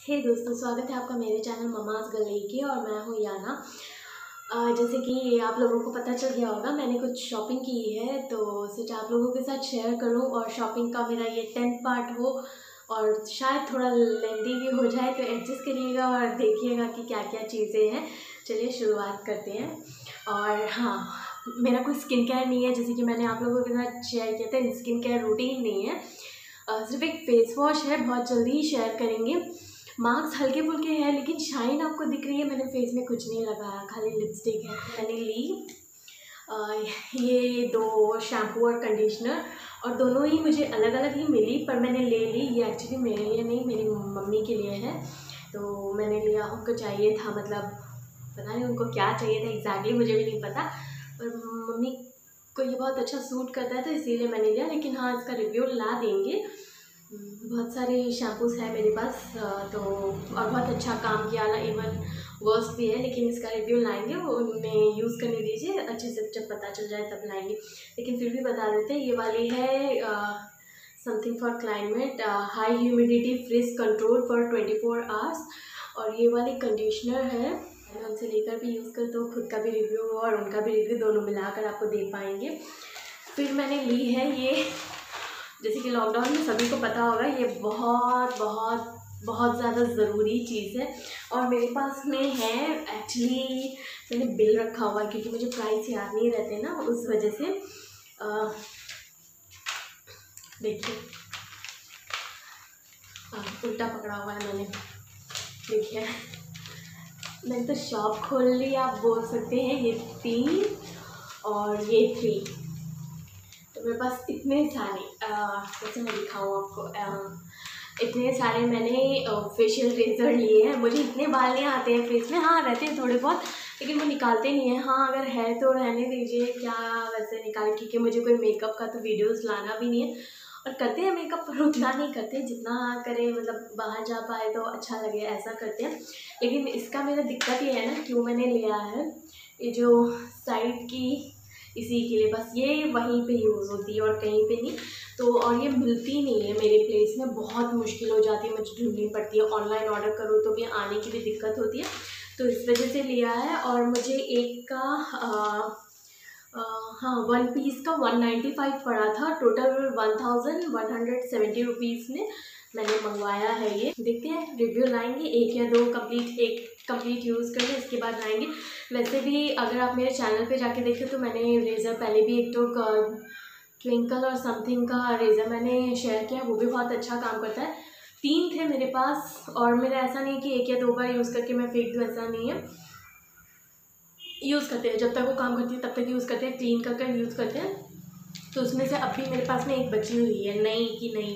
हे दोस्तों, स्वागत है आपका मेरे चैनल ममाज गली के। और मैं हूँ याना। जैसे कि आप लोगों को पता चल गया होगा, मैंने कुछ शॉपिंग की है तो सोचा आप लोगों के साथ शेयर करूँ और शॉपिंग का मेरा ये 10th पार्ट हो और शायद थोड़ा लेंदी भी हो जाए, तो एडजस्ट करिएगा और देखिएगा कि क्या क्या चीज़ें हैं। चलिए शुरुआत करते हैं। और हाँ, मेरा कोई स्किन केयर नहीं है, जैसे कि मैंने आप लोगों के साथ शेयर किया था। स्किन केयर रूटीन नहीं है, सिर्फ एक फेस वॉश है, बहुत जल्दी ही शेयर करेंगे। मार्क्स हल्के फुल्के हैं लेकिन शाइन आपको दिख रही है। मैंने फेस में कुछ नहीं लगाया, खाली लिपस्टिक है। मैंने ली ये 2 शैम्पू और कंडीशनर, और दोनों ही मुझे अलग अलग ही मिली, पर मैंने ले ली। ये एक्चुअली मेरे लिए नहीं, मेरी मम्मी के लिए है, तो मैंने लिया। उनको चाहिए था, मतलब पता नहीं उनको क्या चाहिए था एग्जैक्टली, मुझे भी नहीं पता, पर मम्मी को ये बहुत अच्छा सूट करता है तो इसीलिए मैंने लिया। लेकिन हाँ, इसका रिव्यू ला देंगे। बहुत सारे शैम्पूज़ हैं मेरे पास, तो और बहुत अच्छा काम किया ना, इवन वर्स्ट भी है, लेकिन इसका रिव्यू लाएंगे। वो उनमें यूज़ करने दीजिए अच्छे से, जब पता चल जाए तब लाएंगे। लेकिन फिर भी बता देते हैं, ये वाली है something for climate, high humidity fridge control for 24 hours. और ये वाली कंडीशनर है, मैं उनसे लेकर भी यूज़ करता हूँ, खुद का भी रिव्यू और उनका भी रिव्यू दोनों मिलाकर आपको दे पाएंगे। फिर मैंने ली है ये, जैसे कि लॉकडाउन में सभी को पता होगा, ये बहुत बहुत बहुत ज़्यादा ज़रूरी चीज़ है और मेरे पास में है। एक्चुअली मैंने बिल रखा हुआ है क्योंकि मुझे प्राइस याद नहीं रहते ना, उस वजह से। देखिए, उल्टा पकड़ा हुआ है मैंने। देखिए, मैंने तो शॉप खोल ली, आप बोल सकते हैं। ये 3 और ये 3, तो मेरे पास इतने सारे, कैसे मैं दिखाऊँ आपको, इतने सारे मैंने फेशियल रेज़र लिए हैं। मुझे इतने बाल नहीं आते हैं फेस में, हाँ रहते हैं थोड़े बहुत, लेकिन वो निकालते नहीं हैं। हाँ, अगर है तो रहने दीजिए, क्या वैसे निकाल, क्योंकि मुझे कोई मेकअप का तो वीडियोस लाना भी नहीं है। और करते हैं मेकअप, पर उतना नहीं करते जितना करें, मतलब बाहर जा पाए तो अच्छा लगे, ऐसा करते हैं। लेकिन इसका मेरा दिक्कत ये है ना, क्यों मैंने लिया है, ये जो साइड की, इसी के लिए बस, ये वहीं पे यूज़ होती है और कहीं पे नहीं। तो और ये मिलती नहीं है मेरे प्लेस में, बहुत मुश्किल हो जाती है, मुझे ढूंढनी पड़ती है। ऑनलाइन ऑर्डर करो तो भी आने की भी दिक्कत होती है, तो इस वजह से लिया है। और मुझे एक का हाँ, 1 पीस का 195 पड़ा था, टोटल 1170 रुपीज़ में मैंने मंगवाया है। ये देखते हैं, रिव्यू लाएंगे, 1 या 2 कंप्लीट यूज़ करके इसके बाद लाएंगे। वैसे भी अगर आप मेरे चैनल पे जाके देखें तो मैंने रेज़र पहले भी एक तो ट्विंकल और समथिंग का रेज़र मैंने शेयर किया, वो भी बहुत अच्छा काम करता है। 3 थे मेरे पास, और मेरा ऐसा नहीं कि 1 या 2 बार यूज़ करके मैं फेंक दूँ, ऐसा नहीं है। यूज़ करते हैं, जब तक वो काम करती है तब तक यूज़ करते हैं, क्लीन कर कर यूज़ करते हैं। तो उसमें से अब भी मेरे पास में एक बची हुई है, नई की नई,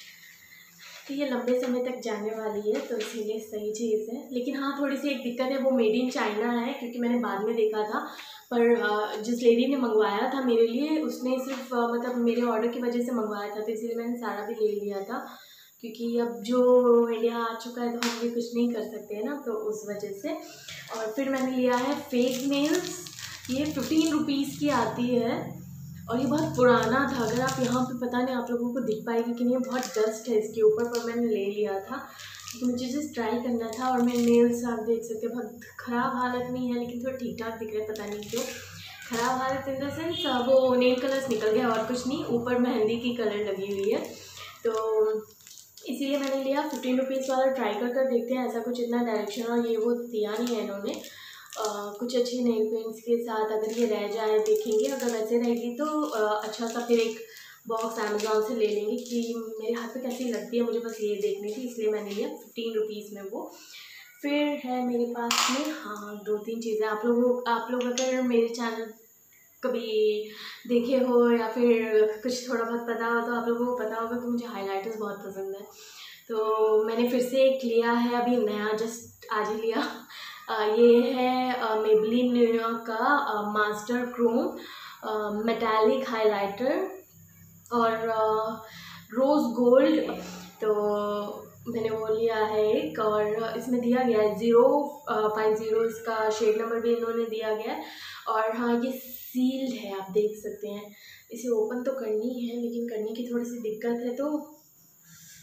तो ये लंबे समय तक जाने वाली है, तो इसीलिए सही चीज़ है। लेकिन हाँ, थोड़ी सी एक दिक्कत है, वो मेड इन चाइना है, क्योंकि मैंने बाद में देखा था। पर जिस लेडी ने मंगवाया था मेरे लिए, उसने सिर्फ मतलब मेरे ऑर्डर की वजह से मंगवाया था, तो इसीलिए मैंने सारा भी ले लिया था। क्योंकि अब जो इंडिया आ चुका है तो हम भी कुछ नहीं कर सकते हैं ना, तो उस वजह से। और फिर मैंने लिया है फेक नेल्स, ये 15 रुपीज़ की आती है, और ये बहुत पुराना था। अगर आप यहाँ पे, पता नहीं आप लोगों को दिख पाएगी कि नहीं, बहुत डस्ट है इसके ऊपर, पर मैंने ले लिया था तो मुझे जस्ट ट्राई करना था। और मेरे नेल्स आप देख सकते हैं, बहुत ख़राब हालत में है, लेकिन थोड़ा ठीक ठाक दिख रहे हैं, पता नहीं क्यों ख़राब हालत। इन द सेंस वो नेल कलर्स निकल गया और कुछ नहीं, ऊपर मेहंदी की कलर लगी हुई है, तो इसीलिए मैंने लिया। 15 रुपीज़ वाला ट्राई कर देखते हैं। ऐसा कुछ इतना डायरेक्शन और ये वो दिया नहीं है इन्होंने। कुछ अच्छे नेल पेंट्स के साथ अगर ये रह जाए, देखेंगे, अगर वैसे रहेगी तो अच्छा सा फिर एक बॉक्स अमेज़ॉन से ले लेंगे कि मेरे हाथ पे कैसी लगती है, मुझे बस ये देखनी थी, इसलिए मैंने लिया 15 रुपीज़ में वो। फिर है मेरे पास में, हाँ, 2-3 चीज़ें। आप लोग अगर मेरे चैनल कभी देखे हो या फिर कुछ थोड़ा बहुत पता हो, तो आप लोगों को पता होगा कि मुझे हाइलाइटर्स बहुत पसंद है, तो मैंने फिर से एक लिया है, अभी नया, जस्ट आज ही लिया। ये है मेबलिन न्यूयॉर्क York master chrome metallic highlighter, और रोज़ गोल्ड, तो मैंने वो लिया है एक। और इसमें दिया गया है 050, इसका शेड नंबर भी इन्होंने दिया गया है। और हाँ, ये सील्ड है, आप देख सकते हैं। इसे ओपन तो करनी है, लेकिन करने की थोड़ी सी दिक्कत है, तो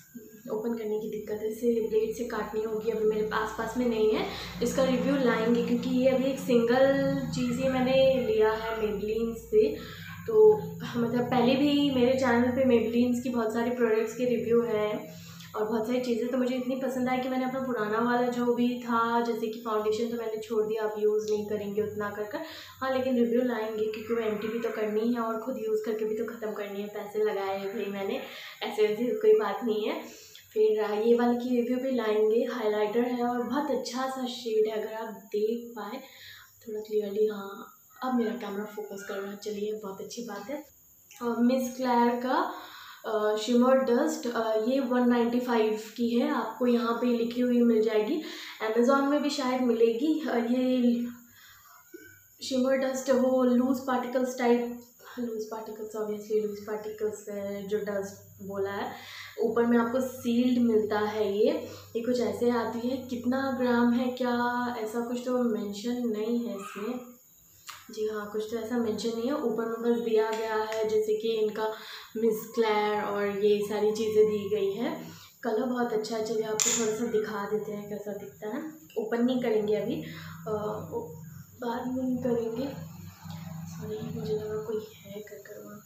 ओपन करने की दिक्कत है, इसे ब्लेड से काटनी होगी। अभी मेरे आसपास में नहीं है, इसका रिव्यू लाएंगे क्योंकि ये अभी एक सिंगल चीज़ ही मैंने लिया है मेबलिन से। तो मतलब पहले भी मेरे चैनल पे मेबलिन्स की बहुत सारी प्रोडक्ट्स के रिव्यू हैं और बहुत सारी चीज़ें तो मुझे इतनी पसंद आई कि मैंने अपना पुराना वाला जो भी था, जैसे कि फाउंडेशन, तो मैंने छोड़ दिया, आप यूज़ नहीं करेंगे उतना कर। हाँ, लेकिन रिव्यू लाएंगे क्योंकि वो एमटी तो करनी है और ख़ुद यूज़ करके भी तो ख़त्म करनी है। पैसे लगाए हैं भाई मैंने, ऐसे वैसे कोई बात नहीं है। फिर ये वाले की रिव्यू भी लाएंगे। हाइलाइटर है और बहुत अच्छा सा शेड है, अगर आप देख पाए थोड़ा क्लियरली। हाँ, अब मेरा कैमरा फोकस कर रहा है, चलिए बहुत अच्छी बात है। मिस क्लेयर का शिमर डस्ट, ये 195 की है, आपको यहाँ पे लिखी हुई मिल जाएगी, अमेज़ॉन में भी शायद मिलेगी। ये शिमर डस्ट वो loose particles type, loose particles obviously loose particles जो डस्ट बोला है, ऊपर में आपको सील्ड मिलता है। ये कुछ ऐसे आती है, कितना ग्राम है क्या ऐसा कुछ तो मेंशन नहीं है इसमें। जी हाँ, कुछ तो ऐसा मेंशन नहीं है, ऊपर में बस दिया गया है जैसे कि इनका मिस क्लेयर और ये सारी चीज़ें दी गई है। कलर बहुत अच्छा है, चलिए आपको थोड़ा सा दिखा देते हैं कैसा दिखता है। ओपन नहीं करेंगे अभी, बाद में नहीं करेंगे। सॉरी, मुझे लगा कोई है कर वहाँ।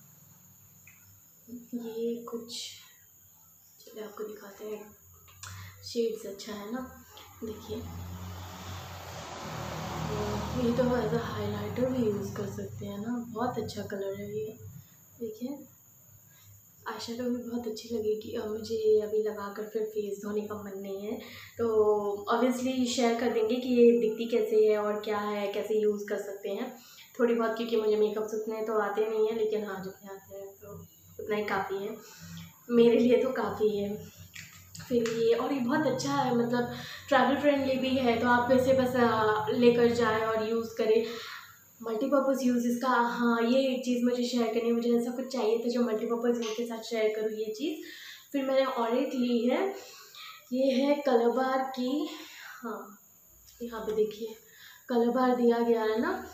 ये कुछ, चलिए आपको दिखाते हैं। शेड्स अच्छा है ना, देखिए। ये तो एज अ हाइलाइटर भी यूज़ कर सकते हैं ना, बहुत अच्छा कलर है ये, देखिए। आईशैडो भी बहुत अच्छी लगेगी। मुझे अभी लगाकर फिर फेस धोने का मन नहीं है, तो ऑब्वियसली शेयर कर देंगे कि ये दिखती कैसे है और क्या है, कैसे यूज़ कर सकते हैं थोड़ी बहुत, क्योंकि मुझे मेकअप उतने तो आते नहीं हैं, लेकिन हाँ जितने आते हैं तो उतना ही काफ़ी है मेरे लिए, तो काफ़ी है। फिर ये, और ये बहुत अच्छा है, मतलब ट्रैवल फ्रेंडली भी है, तो आप वैसे बस लेकर जाएँ और यूज़ करें, मल्टीपर्पज़ यूज़ इसका। हाँ, ये एक चीज़ मुझे शेयर करनी है, मुझे ऐसा कुछ चाहिए था जो मल्टीपर्पज़ यूज़ के साथ शेयर करूँ ये चीज़। फिर मैंने और एक ली है, ये है कलरबार की। हाँ, यहाँ पे देखिए कलरबार दिया गया है ना,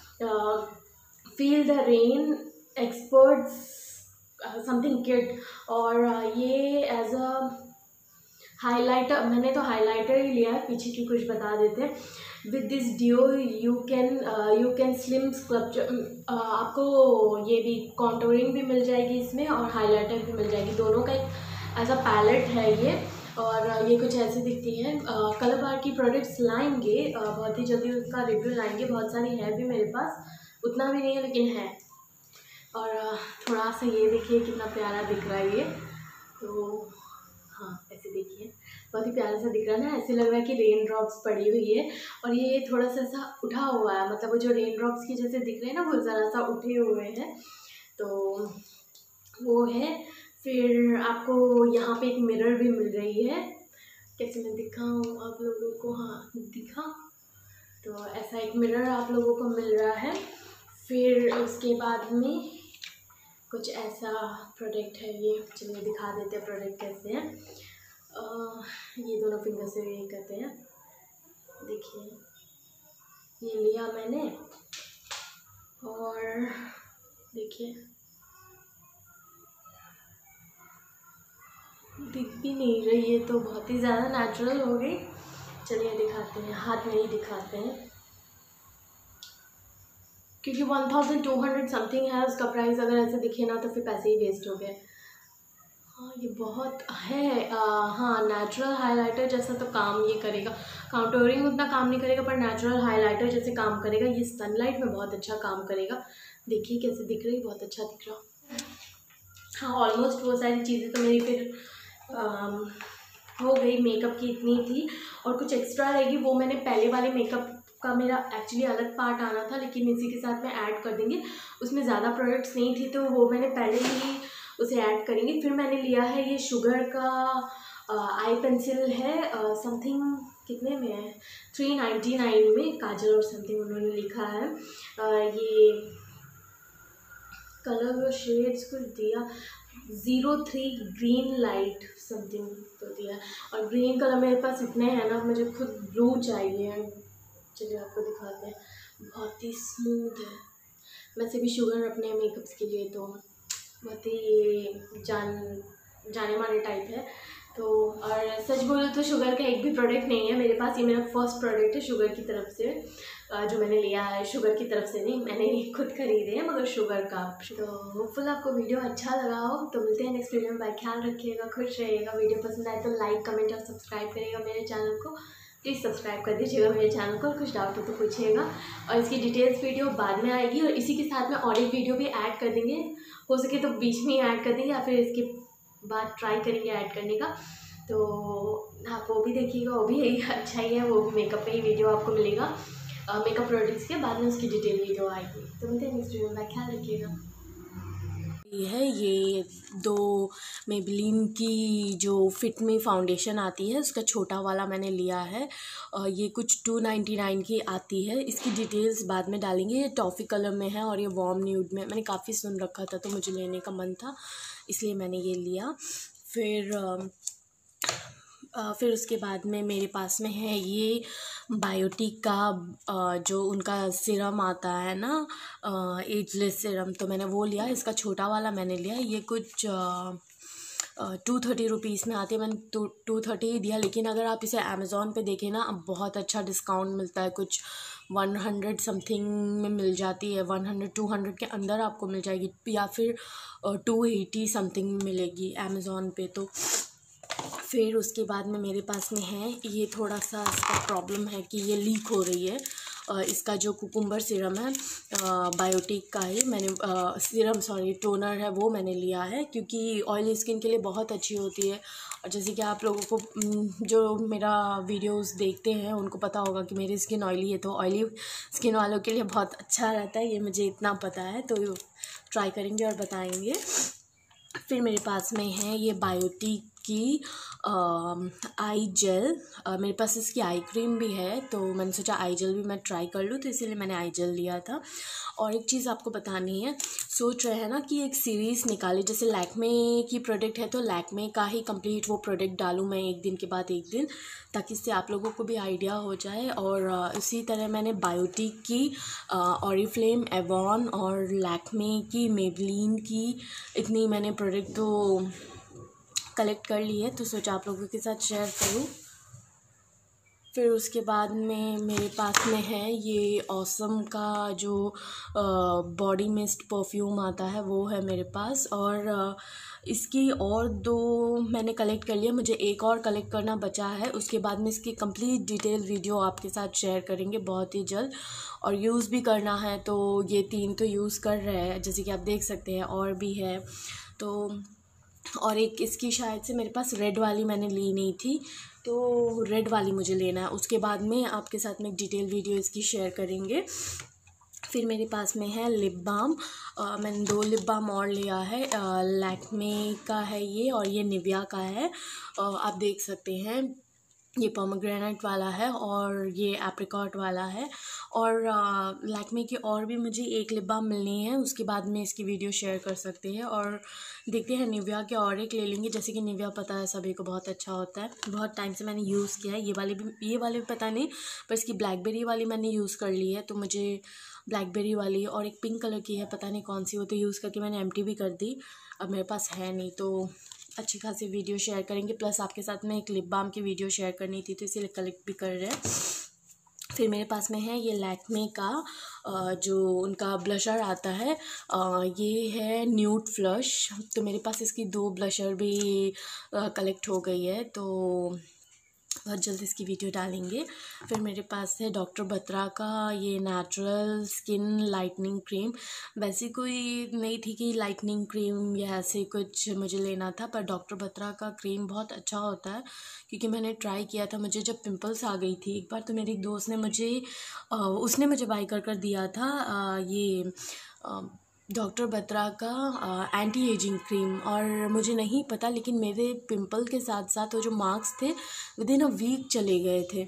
feel the rain experts something kit, और ये एज अ हाइलाइटर, मैंने तो हाइलाइटर ही लिया है, पीछे की कुछ बता देते हैं। With this dew you can slim sculpture, आपको ये भी कॉन्टोरिंग भी मिल जाएगी इसमें और हाइलाइटर भी मिल जाएगी, दोनों का एक एज अ पैलेट है ये। और ये कुछ ऐसी दिखती है। कलरबार की प्रोडक्ट्स लाएंगे बहुत ही जल्दी, उसका रिव्यू लाएंगे, बहुत सारी है भी मेरे पास, उतना भी नहीं है लेकिन है। और थोड़ा सा ये देखिए कितना प्यारा दिख रहा है ये, तो हाँ ऐसे देखिए बहुत ही प्यारा सा दिख रहा है ना, ऐसे लग रहा है कि रेन ड्रॉप्स पड़ी हुई है। और ये थोड़ा सा ऐसा उठा हुआ है, मतलब वो जो रेन ड्रॉप्स की जैसे दिख रहे हैं ना, वो ज़रा सा उठे हुए हैं, तो वो है। फिर आपको यहाँ पे एक मिरर भी मिल रही है, कैसे मैं दिखाऊँ आप लोगों को, हाँ दिखा, तो ऐसा एक मिरर आप लोगों को मिल रहा है। फिर उसके बाद में कुछ ऐसा प्रोडक्ट है ये, चलिए दिखा देते हैं प्रोडक्ट कैसे हैं। ये दोनों फिंगर से ये करते हैं, देखिए ये लिया मैंने, और देखिए दिख भी नहीं रही है, तो बहुत ही ज़्यादा नेचुरल हो गई। चलिए दिखाते हैं, हाथ में ही दिखाते हैं, क्योंकि 1200 समथिंग है उसका प्राइस, अगर ऐसे दिखे ना तो फिर पैसे ही वेस्ट हो गए। हाँ ये बहुत है, हाँ नेचुरल हाइलाइटर जैसा तो काम ये करेगा, काउंटरिंग उतना काम नहीं करेगा, पर नेचुरल हाइलाइटर जैसे काम करेगा, ये सनलाइट में बहुत अच्छा काम करेगा। देखिए कैसे दिख रही है, बहुत अच्छा दिख रहा। हाँ ऑलमोस्ट वो सारी चीज़ें तो मेरी फिर हो गई, मेकअप की इतनी थी, और कुछ एक्स्ट्रा रहेगी वो मैंने पहले वाले मेकअप का मेरा एक्चुअली अलग पार्ट आना था, लेकिन इसी के साथ मैं ऐड कर देंगे, उसमें ज़्यादा प्रोडक्ट्स नहीं थी तो वो मैंने पहले ही उसे ऐड करेंगे। फिर मैंने लिया है ये शुगर का आई पेंसिल है, समथिंग कितने में है, 399 में, काजल और समथिंग उन्होंने लिखा है। ये कलर और शेड्स कुछ दिया, 03 ग्रीन लाइट समथिंग तो दिया, और ग्रीन कलर मेरे पास इतने हैं ना, मुझे खुद ब्लू चाहिए। चलिए आपको दिखाते हैं, बहुत ही स्मूथ है, वैसे भी शुगर अपने मेकअप्स के लिए तो बहुत ही जाने माने टाइप है, तो और सच बोलूँ तो शुगर का एक भी प्रोडक्ट नहीं है मेरे पास, ये मेरा फर्स्ट प्रोडक्ट है शुगर की तरफ से, जो मैंने लिया है शुगर की तरफ से नहीं, मैंने खुद खरीदे हैं मगर शुगर का। तो होपफुल आपको वीडियो अच्छा लगा हो। तो मिलते हैं नेक्स्ट वीडियो में, बाय, ख्याल रखिएगा, खुश रहिएगा। वीडियो पसंद आए तो लाइक कमेंट और सब्सक्राइब करिएगा मेरे चैनल को, प्लीज़ सब्सक्राइब कर दीजिएगा मेरे चैनल को, और कुछ डाउट हो तो पूछिएगा। और इसकी डिटेल्स वीडियो बाद में आएगी, और इसी के साथ में और एक वीडियो भी ऐड कर देंगे, हो सके तो बीच में ही ऐड कर देंगे या फिर इसके बाद ट्राई करेंगे ऐड करने का। तो आप वो भी देखिएगा, वो भी अच्छा ही है, वो भी मेकअप पे ही वीडियो आपको मिलेगा, मेकअप प्रोडक्ट्स के बाद में उसकी डिटेल वीडियो आएगी। तो मिलते हैं नेक्स्ट वीडियो में, ख्याल रखिएगा। ये 2 मेबेलिन की जो फिट मी फाउंडेशन आती है उसका छोटा वाला मैंने लिया है, ये कुछ 299 की आती है। इसकी डिटेल्स बाद में डालेंगे। ये टॉफ़ी कलर में है और ये वार्म न्यूड में, मैंने काफ़ी सुन रखा था तो मुझे लेने का मन था, इसलिए मैंने ये लिया। फिर उसके बाद में मेरे पास में है ये बायोटिक का जो उनका सिरम आता है ना, एजलेस सिरम, तो मैंने वो लिया। इसका छोटा वाला मैंने लिया, ये कुछ 230 रुपीज़ में आती है, मैंने 230 ही दिया। लेकिन अगर आप इसे अमेज़ॉन पे देखें ना, अब बहुत अच्छा डिस्काउंट मिलता है, कुछ 100 समथिंग में मिल जाती है, 100-200 के अंदर आपको मिल जाएगी, या फिर 280 समथिंग में मिलेगी अमेज़ॉन पे। तो फिर उसके बाद में मेरे पास में है ये, थोड़ा सा इसका प्रॉब्लम है कि ये लीक हो रही है। इसका जो कुकुम्बर सिरम है बायोटिक का ही मैंने टोनर है वो मैंने लिया है, क्योंकि ऑयली स्किन के लिए बहुत अच्छी होती है। और जैसे कि आप लोगों को जो मेरा वीडियोस देखते हैं उनको पता होगा कि मेरी स्किन ऑयली है, तो ऑयली स्किन वालों के लिए बहुत अच्छा रहता है, ये मुझे इतना पता है, तो ट्राई करेंगे और बताएंगे। फिर मेरे पास में है ये बायोटिक की आई जेल, मेरे पास इसकी आई क्रीम भी है, तो मैंने सोचा आई जेल भी मैं ट्राई कर लूँ, तो इसीलिए मैंने आई जेल लिया था। और एक चीज़ आपको बतानी है, सोच रहे हैं ना कि एक सीरीज़ निकाले, जैसे लैक्मे की प्रोडक्ट है तो लैक्मे का ही कंप्लीट वो प्रोडक्ट डालूँ मैं एक दिन के बाद एक दिन, ताकि इससे आप लोगों को भी आइडिया हो जाए। और इसी तरह मैंने बायोटिक की, ऑरिफ्लेम, एवॉन और लैक्मे की, मेबेलिन की, इतनी मैंने प्रोडक्ट तो कलेक्ट कर ली है, तो सोचा आप लोगों के साथ शेयर करूँ। फिर उसके बाद में मेरे पास में है ये ऑसम का जो बॉडी मिस्ट परफ्यूम आता है वो है मेरे पास, और इसकी और 2 मैंने कलेक्ट कर लिया, मुझे एक और कलेक्ट करना बचा है। उसके बाद में इसकी कंप्लीट डिटेल वीडियो आपके साथ शेयर करेंगे बहुत ही जल्द। और यूज़ भी करना है, तो ये 3 तो यूज़ कर रहे हैं, जैसे कि आप देख सकते हैं, और भी है। तो और एक इसकी शायद से मेरे पास रेड वाली मैंने ली नहीं थी, तो रेड वाली मुझे लेना है। उसके बाद में आपके साथ में एक डिटेल वीडियो इसकी शेयर करेंगे। फिर मेरे पास में है लिप बाम, मैंने 2 लिप बाम और लिया है, लैक्मे का है ये और ये निविया का है। आप देख सकते हैं ये पोमेग्रेनेट वाला है और ये एप्रिकॉट वाला है। और लैक्मे की और भी मुझे एक लिप बाम मिलनी है, उसके बाद में इसकी वीडियो शेयर कर सकते हैं। और देखते हैं निविया के और एक ले लेंगे, जैसे कि निविया पता है सभी को बहुत अच्छा होता है, बहुत टाइम से मैंने यूज़ किया है। ये वाले भी पता नहीं, पर इसकी ब्लैकबेरी वाली मैंने यूज़ कर ली है, तो मुझे ब्लैकबेरी वाली, और एक पिंक कलर की है, पता नहीं कौन सी, वो तो यूज़ करके मैंने एम्प्टी भी कर दी, अब मेरे पास है नहीं। तो अच्छी खासी वीडियो शेयर करेंगे, प्लस आपके साथ में एक लिप बाम की वीडियो शेयर करनी थी, तो इसीलिए कलेक्ट भी कर रहे हैं। फिर मेरे पास में है ये लैक्मे का जो उनका ब्लशर आता है, ये है न्यूड फ्लश, तो मेरे पास इसकी 2 ब्लशर भी कलेक्ट हो गई है, तो बहुत जल्द इसकी वीडियो डालेंगे। फिर मेरे पास है डॉक्टर बत्रा का ये नेचुरल स्किन लाइटनिंग क्रीम, वैसे कोई नहीं थी कि लाइटनिंग क्रीम या ऐसे कुछ मुझे लेना था, पर डॉक्टर बत्रा का क्रीम बहुत अच्छा होता है, क्योंकि मैंने ट्राई किया था। मुझे जब पिंपल्स आ गई थी एक बार, तो मेरी दोस्त ने उसने मुझे बाय कर दिया था ये डॉक्टर बत्रा का एंटी एजिंग क्रीम, और मुझे नहीं पता, लेकिन मेरे पिंपल के साथ साथ वो जो मार्क्स थे विदिन अ वीक चले गए थे।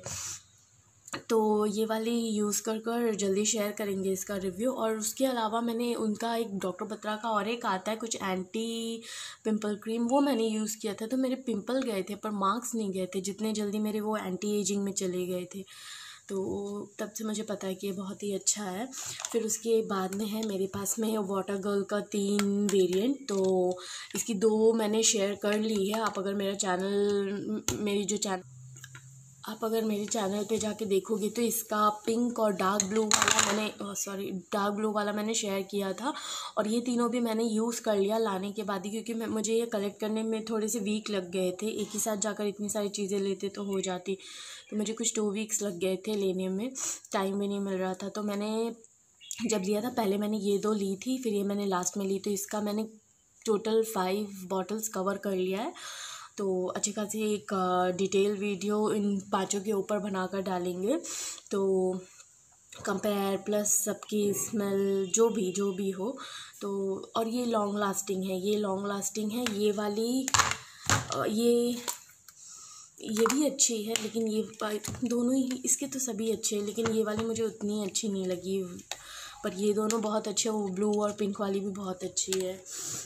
तो ये वाली यूज़ कर जल्दी शेयर करेंगे इसका रिव्यू। और उसके अलावा मैंने उनका एक डॉक्टर बत्रा का और एक आता है कुछ एंटी पिंपल क्रीम, वो मैंने यूज़ किया था, तो मेरे पिंपल गए थे पर मार्क्स नहीं गए थे, जितने जल्दी मेरे वो एंटी एजिंग में चले गए थे। तो तब से मुझे पता है कि ये बहुत ही अच्छा है। फिर उसके बाद में है मेरे पास में वाटर गर्ल का 3 वेरिएंट, तो इसकी 2 मैंने शेयर कर ली है। आप अगर मेरे चैनल पे जाके देखोगे तो इसका पिंक और डार्क ब्लू वाला मैंने शेयर किया था, और ये तीनों भी मैंने यूज़ कर लिया लाने के बाद ही, क्योंकि मुझे ये कलेक्ट करने में थोड़े से वीक लग गए थे। एक ही साथ जाकर इतनी सारी चीज़ें लेते तो हो जाती, तो मुझे कुछ 2 वीक्स लग गए थे लेने में, टाइम भी नहीं मिल रहा था। तो मैंने जब लिया था पहले मैंने ये 2 ली थी, फिर ये मैंने लास्ट में ली, तो इसका मैंने टोटल 5 बॉटल्स कवर कर लिया है। तो अच्छी खासी एक डिटेल वीडियो इन 5 के ऊपर बनाकर डालेंगे, तो कंपेयर प्लस सबकी स्मेल जो भी हो तो। और ये लॉन्ग लास्टिंग है, ये वाली ये भी अच्छी है, लेकिन ये दोनों ही इसके तो सभी अच्छे हैं, लेकिन ये वाली मुझे उतनी अच्छी नहीं लगी, पर ये दोनों बहुत अच्छे हैं। वो ब्लू और पिंक वाली भी बहुत अच्छी है।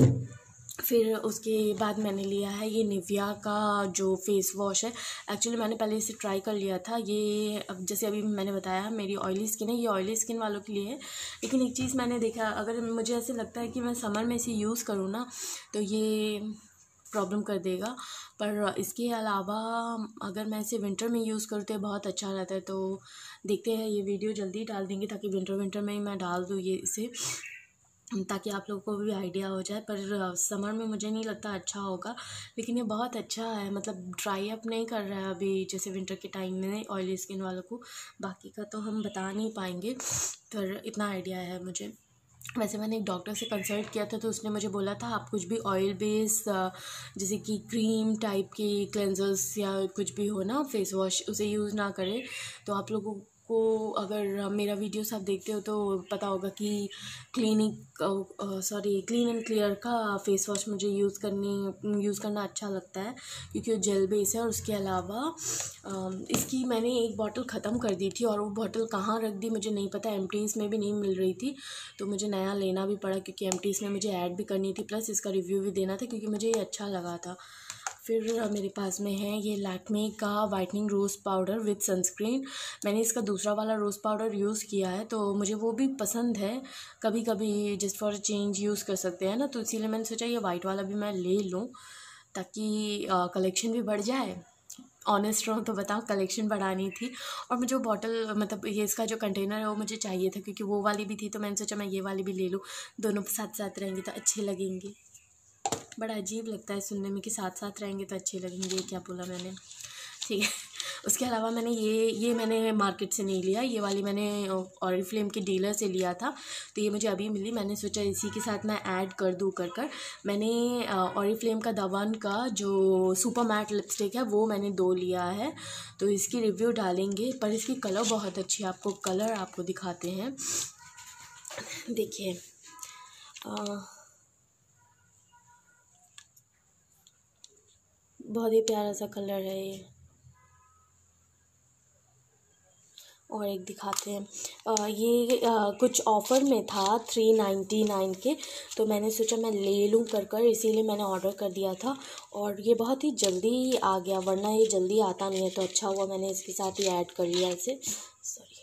फिर उसके बाद मैंने लिया है ये निविया का जो फेस वॉश है। एक्चुअली मैंने पहले इसे ट्राई कर लिया था। ये अब जैसे अभी मैंने बताया मेरी ऑयली स्किन है, ये ऑयली स्किन वालों के लिए है। लेकिन एक चीज़ मैंने देखा, अगर मुझे ऐसे लगता है कि मैं समर में इसे यूज़ करूँ ना तो ये प्रॉब्लम कर देगा, पर इसके अलावा अगर मैं इसे विंटर में यूज़ करूँ तो बहुत अच्छा रहता है। तो देखते हैं, ये वीडियो जल्दी डाल देंगे ताकि विंटर में ही मैं डाल दूँ ये इसे, ताकि आप लोगों को भी आइडिया हो जाए। पर समर में मुझे नहीं लगता अच्छा होगा, लेकिन ये बहुत अच्छा है, मतलब ड्राई अप नहीं कर रहा है अभी जैसे विंटर के टाइम में ऑयली स्किन वालों को। बाकी का तो हम बता नहीं पाएंगे, पर इतना आइडिया है मुझे। वैसे मैंने एक डॉक्टर से कंसल्ट किया था, तो उसने मुझे बोला था आप कुछ भी ऑयल बेस जैसे कि क्रीम टाइप की क्लेंजर्स या कुछ भी हो ना फेस वॉश, उसे यूज़ ना करें। तो आप लोगों को अगर मेरा वीडियोस आप देखते हो तो पता होगा कि क्लीन एंड क्लियर का फेस वॉश मुझे यूज़ करना अच्छा लगता है, क्योंकि वो जेल बेस है। और उसके अलावा इसकी मैंने एक बॉटल ख़त्म कर दी थी, और वो बॉटल कहाँ रख दी मुझे नहीं पता, एम्प्टीज़ में भी नहीं मिल रही थी, तो मुझे नया लेना भी पड़ा, क्योंकि एम्प्टीज़ में मुझे ऐड भी करनी थी, प्लस इसका रिव्यू भी देना था, क्योंकि मुझे ये अच्छा लगा था। फिर मेरे पास में है ये लैक्मे का whitening rose powder with sunscreen. मैंने इसका दूसरा वाला रोज़ पाउडर यूज़ किया है, तो मुझे वो भी पसंद है। कभी कभी जस्ट फॉर चेंज यूज़ कर सकते हैं ना, तो इसीलिए मैंने सोचा ये वाइट वाला भी मैं ले लूँ, ताकि कलेक्शन भी बढ़ जाए। ऑनेस्ट रहूँ तो बताओ, कलेक्शन बढ़ानी थी, और मुझे वो बॉटल मतलब ये इसका जो कंटेनर है वो मुझे चाहिए था, क्योंकि वो वाली भी थी, तो मैंने सोचा मैं ये वाली भी ले लूँ, दोनों साथ साथ रहेंगे तो अच्छे लगेंगे। बड़ा अजीब लगता है सुनने में कि साथ साथ रहेंगे तो अच्छे लगेंगे, क्या बोला मैंने, ठीक है। उसके अलावा मैंने ये मैंने मार्केट से नहीं लिया, ये वाली मैंने ऑरिफ्लेम के डीलर से लिया था, तो ये मुझे अभी मिली, मैंने सोचा इसी के साथ मैं ऐड कर दूँ कर मैंने ऑरिफ्लेम का द1 का जो सुपर मैट लिपस्टिक है वो मैंने 2 लिया है, तो इसकी रिव्यू डालेंगे। पर इसकी कलर बहुत अच्छी है, कलर आपको दिखाते हैं, देखिए बहुत ही प्यारा सा कलर है ये। और एक दिखाते हैं, ये कुछ ऑफ़र में था 399 के, तो मैंने सोचा मैं ले लूँ कर इसीलिए मैंने ऑर्डर कर दिया था, और ये बहुत ही जल्दी आ गया, वरना ये जल्दी आता नहीं है, तो अच्छा हुआ मैंने इसके साथ ही ऐड कर लिया इसे। सॉरी,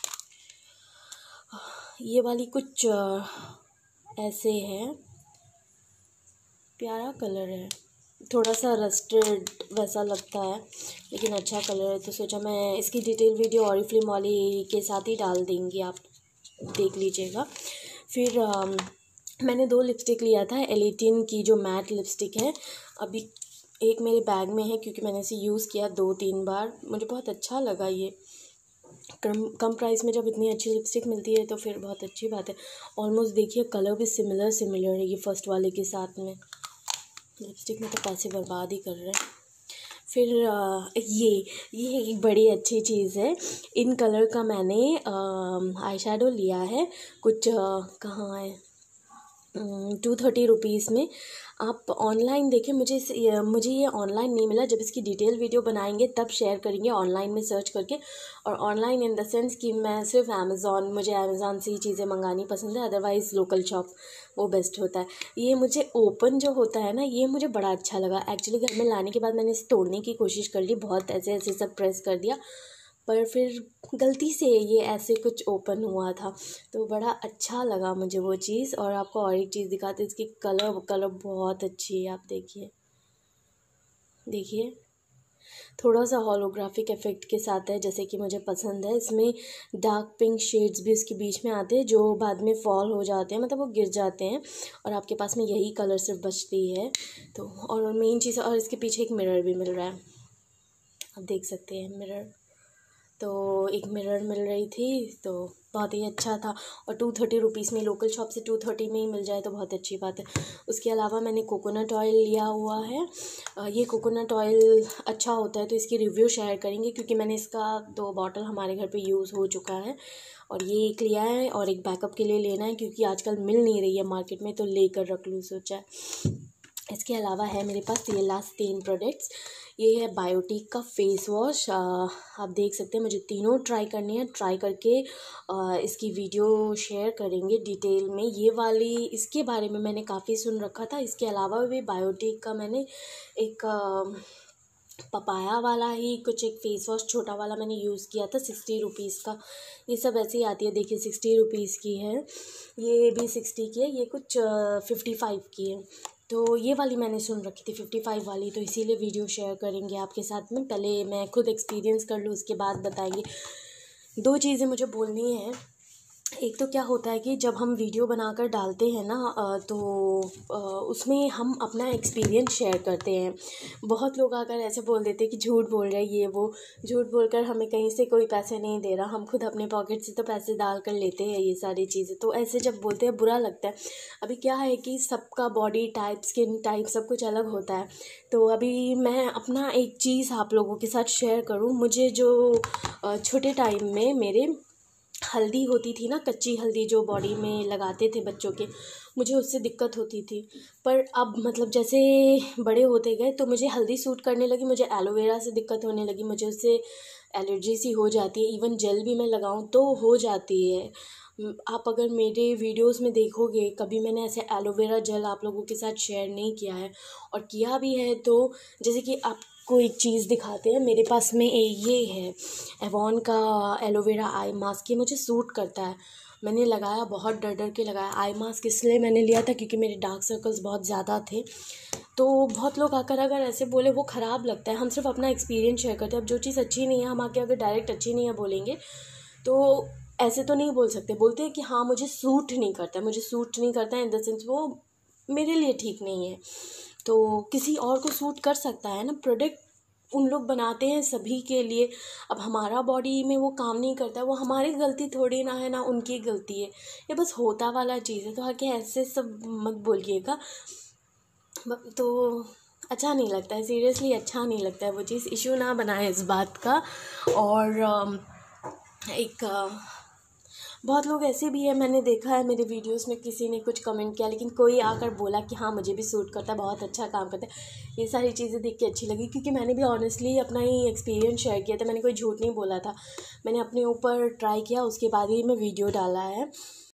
ये वाली कुछ ऐसे है, प्यारा कलर है, थोड़ा सा रस्टेड वैसा लगता है, लेकिन अच्छा कलर है, तो सोचा मैं इसकी डिटेल वीडियो ऑरिफ्लेम वाली के साथ ही डाल देंगी, आप देख लीजिएगा। फिर मैंने 2 लिपस्टिक लिया था, L18 की जो मैट लिपस्टिक है, अभी एक मेरे बैग में है, क्योंकि मैंने इसे यूज़ किया 2-3 बार, मुझे बहुत अच्छा लगा। ये कम प्राइस में जब इतनी अच्छी लिपस्टिक मिलती है तो फिर बहुत अच्छी बात है। ऑलमोस्ट देखिए कलर भी सिमिलर है ये फर्स्ट वाले के साथ में, लिपस्टिक में तो पैसे बर्बाद ही कर रहे हैं। फिर ये एक बड़ी अच्छी चीज़ है, इन कलर का मैंने आई शेडो लिया है, कुछ कहाँ है 230 रुपीज़ में। आप ऑनलाइन देखें, मुझे ये ऑनलाइन नहीं मिला, जब इसकी डिटेल वीडियो बनाएंगे तब शेयर करेंगे ऑनलाइन में सर्च करके। और ऑनलाइन इन द सेंस कि मैं सिर्फ मुझे अमेज़ॉन से ही चीज़ें मंगानी पसंद है, अदरवाइज़ लोकल शॉप वो बेस्ट होता है। ये मुझे ओपन जो होता है ना, ये मुझे बड़ा अच्छा लगा। एक्चुअली घर में लाने के बाद मैंने इसे तोड़ने की कोशिश कर ली, बहुत ऐसे सब प्रेस कर दिया, पर फिर गलती से ये ऐसे कुछ ओपन हुआ था, तो बड़ा अच्छा लगा मुझे वो चीज़। और आपको और एक चीज़ दिखाते हैं, इसकी कलर बहुत अच्छी है। आप देखिए थोड़ा सा होलोग्राफिक इफ़ेक्ट के साथ है, जैसे कि मुझे पसंद है। इसमें डार्क पिंक शेड्स भी इसके बीच में आते हैं जो बाद में फॉल हो जाते हैं, मतलब वो गिर जाते हैं और आपके पास में यही कलर सिर्फ बचती है। तो और मेन चीज़, और इसके पीछे एक मिरर भी मिल रहा है, आप देख सकते हैं मिरर। तो एक मिरर मिल रही थी, तो बहुत ही अच्छा था। और 230 रुपीज़ में, लोकल शॉप से 230 में ही मिल जाए तो बहुत अच्छी बात है। उसके अलावा मैंने कोकोनट ऑयल लिया हुआ है। ये कोकोनट ऑयल अच्छा होता है, तो इसकी रिव्यू शेयर करेंगे क्योंकि मैंने इसका 2 बॉटल हमारे घर पे यूज़ हो चुका है। और ये एक लिया है और एक बैकअप के लिए लेना है क्योंकि आजकल मिल नहीं रही है मार्केट में, तो लेकर रख लूँ सोचा है। इसके अलावा है मेरे पास ये लास्ट 3 प्रोडक्ट्स। ये है बायोटिक का फेस वॉश। आप देख सकते हैं, मुझे तीनों ट्राई करनी है। ट्राई करके इसकी वीडियो शेयर करेंगे डिटेल में। ये वाली, इसके बारे में मैंने काफ़ी सुन रखा था। इसके अलावा भी बायोटिक का मैंने एक पपाया वाला ही कुछ एक फ़ेस वॉश छोटा वाला मैंने यूज़ किया था, 60 रुपीज़ का। ये सब ऐसे ही आती है, देखिए 60 रुपीज़ की है, ये भी 60 की है, ये कुछ 55 की है। तो ये वाली मैंने सुन रखी थी 55 वाली, तो इसीलिए वीडियो शेयर करेंगे आपके साथ में। पहले मैं खुद एक्सपीरियंस कर लूँ, उसके बाद बताएंगे। 2 चीज़ें मुझे बोलनी है। एक तो क्या होता है कि जब हम वीडियो बनाकर डालते हैं ना, तो उसमें हम अपना एक्सपीरियंस शेयर करते हैं। बहुत लोग आकर ऐसे बोल देते हैं कि झूठ बोल रहा है, ये वो, झूठ बोलकर हमें कहीं से कोई पैसे नहीं दे रहा, हम खुद अपने पॉकेट से तो पैसे डाल कर लेते हैं ये सारी चीज़ें। तो ऐसे जब बोलते हैं बुरा लगता है। अभी क्या है कि सबका बॉडी टाइप, स्किन टाइप सब कुछ अलग होता है। तो अभी मैं अपना एक चीज़ आप लोगों के साथ शेयर करूँ। मुझे जो छोटे टाइम में मेरे हल्दी होती थी ना, कच्ची हल्दी जो बॉडी में लगाते थे बच्चों के, मुझे उससे दिक्कत होती थी। पर अब मतलब जैसे बड़े होते गए तो मुझे हल्दी सूट करने लगी, मुझे एलोवेरा से दिक्कत होने लगी, मुझे उससे एलर्जी सी हो जाती है। इवन जेल भी मैं लगाऊं तो हो जाती है। आप अगर मेरे वीडियोस में देखोगे, कभी मैंने ऐसे एलोवेरा जेल आप लोगों के साथ शेयर नहीं किया है। और किया भी है तो जैसे कि आपको एक चीज़ दिखाते हैं, मेरे पास में ये है एवॉन का एलोवेरा आई मास्क। ये मुझे सूट करता है, मैंने लगाया, बहुत डर डर के लगाया। आई मास्क इसलिए मैंने लिया था क्योंकि मेरे डार्क सर्कल्स बहुत ज़्यादा थे। तो बहुत लोग आकर अगर ऐसे बोले, वो ख़राब लगता है। हम सिर्फ अपना एक्सपीरियंस शेयर करते हैं। अब जो चीज़ अच्छी नहीं है, हम आके अगर डायरेक्ट अच्छी नहीं है बोलेंगे तो ऐसे तो नहीं बोल सकते। बोलते हैं कि हाँ मुझे सूट नहीं करता है, मुझे सूट नहीं करता है इन द सेंस वो मेरे लिए ठीक नहीं है। तो किसी और को सूट कर सकता है ना, प्रोडक्ट उन लोग बनाते हैं सभी के लिए। अब हमारा बॉडी में वो काम नहीं करता है, वो हमारी गलती थोड़ी ना है, ना उनकी गलती है, ये बस होता वाला चीज़ है। तो आके ऐसे सब मत बोलिएगा, तो अच्छा नहीं लगता है, सीरियसली अच्छा नहीं लगता है। वो चीज़ इशू ना बनाए इस बात का। और एक बहुत लोग ऐसे भी है, मैंने देखा है मेरे वीडियोस में, किसी ने कुछ कमेंट किया लेकिन कोई आकर बोला कि हाँ मुझे भी सूट करता है, बहुत अच्छा काम करता है। ये सारी चीज़ें देख के अच्छी लगी क्योंकि मैंने भी ऑनेस्टली अपना ही एक्सपीरियंस शेयर किया था, मैंने कोई झूठ नहीं बोला था। मैंने अपने ऊपर ट्राई किया, उसके बाद ही मैं वीडियो डाला है।